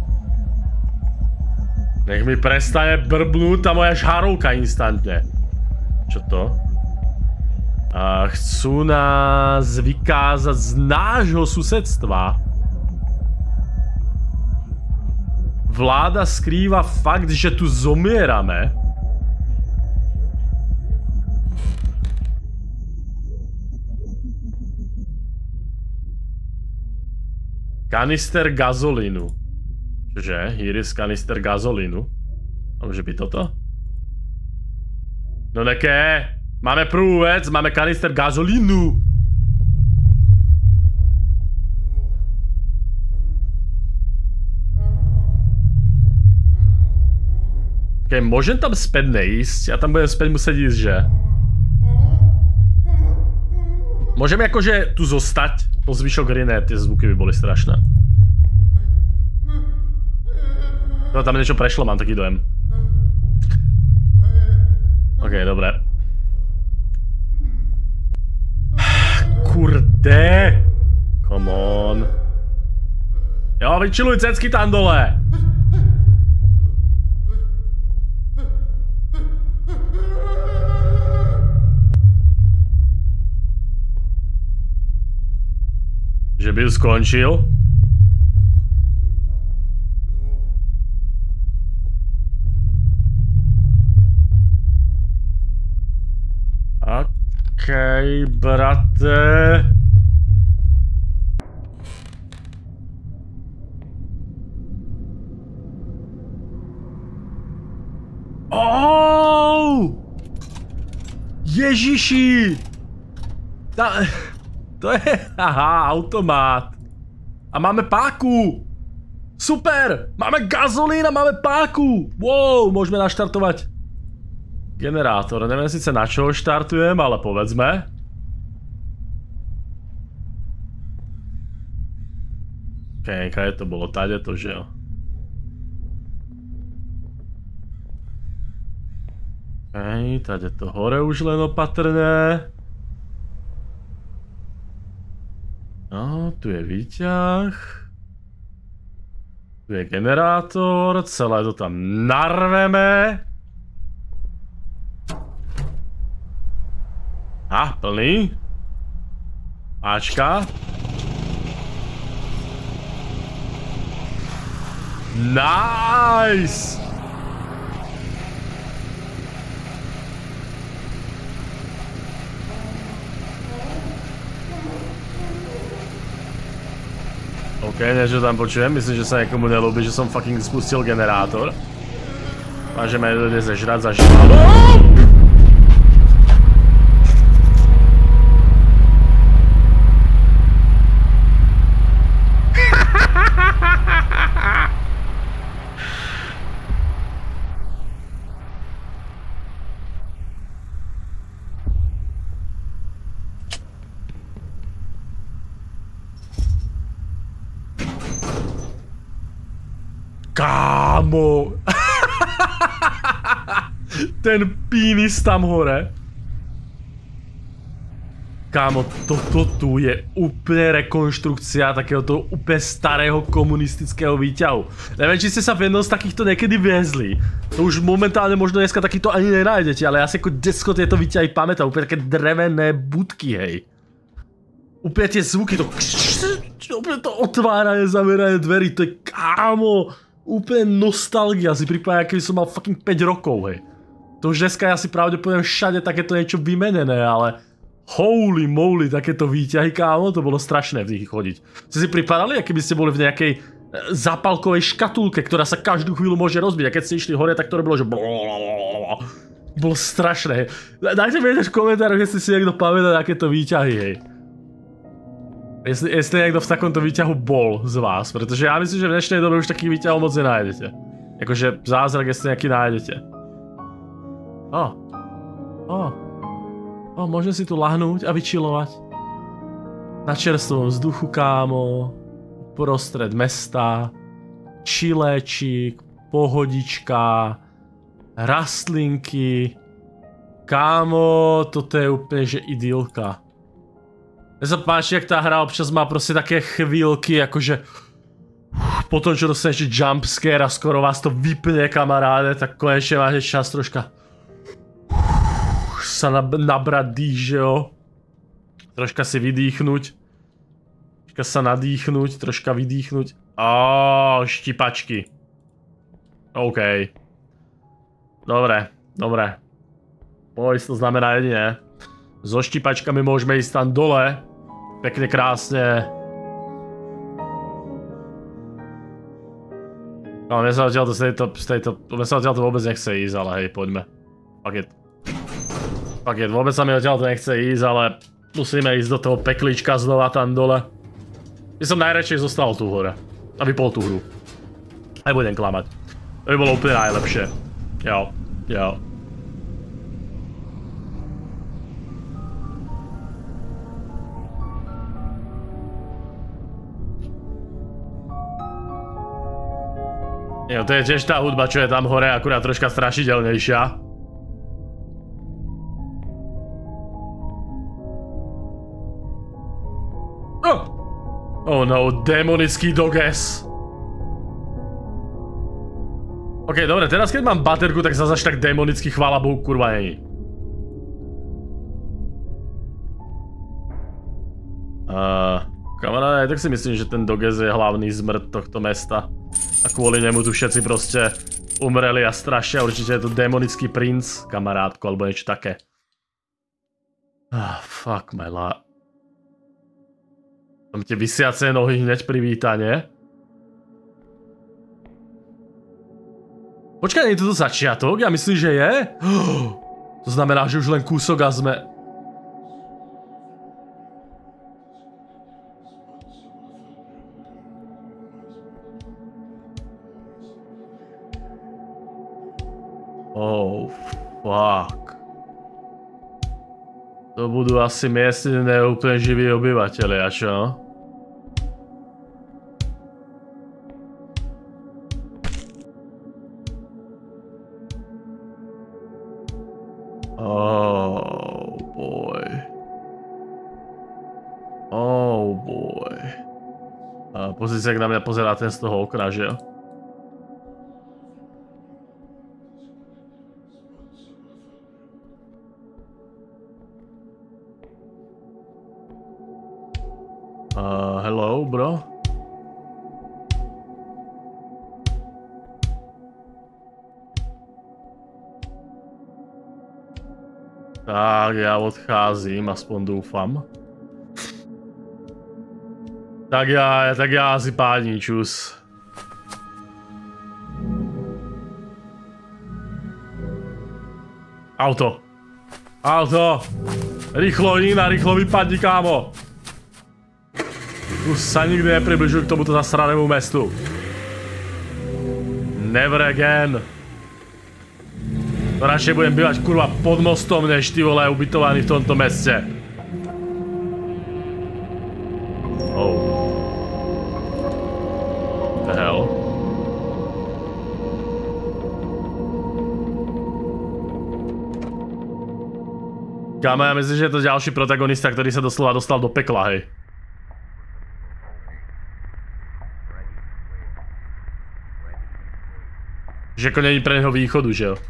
Nech mi prestane brbnúť tá moja žharovka instantne. Čo to? Chcú nás vykázať z nášho susedstva. Vláda skrýva fakt, že tu zomierame. Kanister gazolínu. Čože? Here is kanister gazolínu. A môže byť toto? No neké. Máme prvú vec, máme kanister gazolínu. Okay, môžem tam späť neísť? Ja tam budem späť musieť ísť, že? Môžem akože tu zostať? Po zvyšok hry ne, tie zvuky by boli strašné. No tam niečo prešlo, mám taký dojem. OK, dobre. Kurde. Come on. Jo, vyčiluj cecky tam dole. Že by skončil. Okej, brate. Ježiši! To je, aha, automat. A máme páku. Super, máme gazolín a máme páku. Wow, môžeme naštartovať generátor. Neviem síce na čo ho štartujem, ale povedzme. Okej, kde to bolo? Tade to, že jo? Okej, tade to hore už len opatrne. No, tu je výťah. Tu je generátor, celé to tam narveme. A, plný. Ačka. Nice! OK, niečo tam počujem, myslím, že sa niekomu nelúbi, že som fucking spustil generátor. Mážeme ľudia zežrať za živalu. Kámo! Ten pínis tam hore. Kámo, toto tu je úplne rekonštrukcia takéhoto úplne starého komunistického výťahu. Neviem, či ste sa v jednom z takýchto niekedy viezli. To už momentálne možno dneska takýto ani nenájdete, ale ja si ako decko tieto výťahy pamätám. Úplne také drevené budky, hej. Úplne tie zvuky, to... Úplne to otváranie, zavieranie dverí, to je kámo... Úplne nostalgia si pripája, keby som mal fucking 5 rokov, hej. To už dneska ja si pravdepodobne všade takéto niečo vymenené, ale... Holy moly, takéto výťahy, kámo, to bolo strašné v nich chodiť. Ste si pripadali, aký by ste boli v nejakej zápalkovej škatulke, ktorá sa každú chvíľu môže rozbiť. A keď ste išli hore, tak to robilo, že... Bolo strašné. Dajte mi vedieť v komentároch, keď si niekto pamätá takéto výťahy, hej. Jestli niekto v takomto výťahu bol z vás, pretože ja myslím, že v dnešnej dobe už takých výťahov moc nenájdete. Akože zázrak, jestli nejaký nájdete. Môžem si tu lahnúť a vyčilovať. Na čerstvom vzduchu, kámo. Prostred mesta. Čiléčik, pohodička. Rastlinky. Kámo, toto je úplne že idylka. Mne sa páči, jak tá hra občas má proste také chvíľky, akože... Potom, čo dostanete jumpscare a skoro vás to vypne, kamaráde, tak konečne máte čas troška... sa nabrať dých, že jo? Troška si vydýchnuť. Troška sa nadýchnuť, troška vydýchnuť. Štipačky. OK. Dobre, dobre. Pojď, to znamená jedine. So štipačkami môžeme ísť tam dole. Pekne, krásne. No, mne sa odtiaľ to vôbec nechce ísť, ale hej, poďme. Fuck it, vôbec sa mi odtiaľ to nechce ísť, ale musíme ísť do toho peklička znova tam dole. Ja som najradšej zostal tu hore. A vypol tú hru. Nebudem klamať. To by bolo úplne najlepšie. Jo. Jo, to je tiež tá hudba, čo je tam hore, akurát troška strašidelnejšia. Oh no, démonický doges. OK, dobre, teraz keď mám baterku, tak zase až tak démonický, chvála Bohu, kurva není. Kamaráde, tak si myslím, že ten doges je hlavný zmrt tohto mesta. A kvôli nemu tu všetci proste umreli a strašia, určite je to démonický princ, kamarátko, alebo niečo také. Fuck my life. Tam tie visiace nohy hneď privítanie. Počkaj, nie je to začiatok? Ja myslím, že je? To znamená, že už len kúsok a sme... Oh, fuck. To budú asi miestne neúplne živí obyvateľia, čo? boy. Pozri sa, jak na mňa pozerá ten z toho okna, že jo? Hello, bro? Tak, ja odcházím, aspoň dúfam. Tak ja asi pádím, čus. Auto. Auto. Rýchlo, Nina, rýchlo vypadni, kámo. Už sa nikdy nepribližuj k tomuto zasranému mestu. Never again. Radšej budem bývať kurva pod mostom, než ty vole ubytovaný v tomto meste. Oh. The hell? Kámo, ja myslím, že je to ďalší protagonista, ktorý sa doslova dostal do pekla, hej. Že ako není pre neho východu, že jo?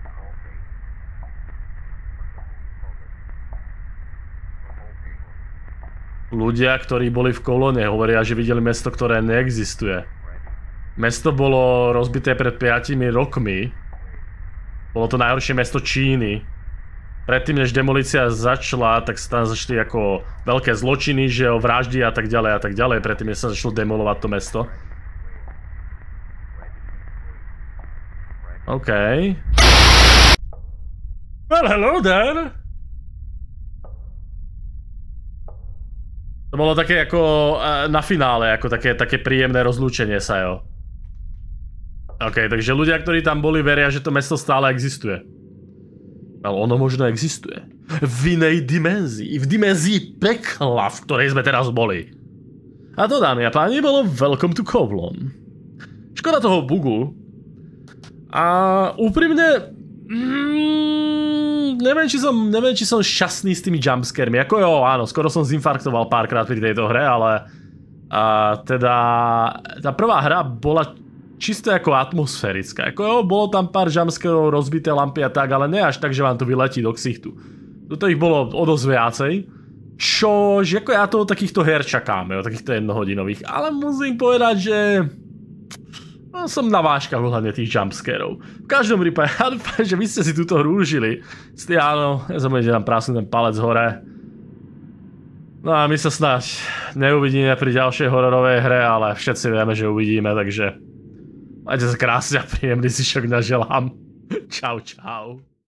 Ľudia, ktorí boli v kolóne, hovoria, že videli mesto, ktoré neexistuje. Mesto bolo rozbité pred 5 rokmi. Bolo to najhoršie mesto Číny. Predtým, než demolícia začala, tak sa tam začali ako veľké zločiny, že o vraždy a tak ďalej, predtým, než sa začalo demolovať to mesto. OK. Well, hello there. To bolo také ako na finále, ako také príjemné rozlúčenie sa, jo. OK, takže ľudia, ktorí tam boli, veria, že to mesto stále existuje. Ale ono možno existuje. V inej dimenzii. V dimenzii pekla, v ktorej sme teraz boli. A to, dámy a páni, bolo Welcome to Kowloon. Škoda toho bugu. A úprimne... Neviem, či som šťastný s tými jumpscaremi. Ako jo, áno, skoro som zinfarktoval párkrát pri tejto hre, ale... teda... Tá prvá hra bola čisto ako atmosférická. Ako jo, bolo tam pár jumpscarov, rozbité lampy a tak, ale ne až tak, že vám to vyletí do ksichtu. Toto ich bolo o dosť viacej. Čož, ako ja to od takýchto her čakám, od takýchto jednohodinových. Ale musím povedať, že... som na váškach ohľadne tých jumpscarov. V každom prípade, ja dúfam, že vy ste si túto hru užili. Áno, nezabudnite tam prásnuť ten palec hore. No a my sa snáď neuvidíme pri ďalšej hororovej hre, ale všetci vieme, že uvidíme, takže... Majte sa krásne a príjemný zvyšok na želám. Čau, čau.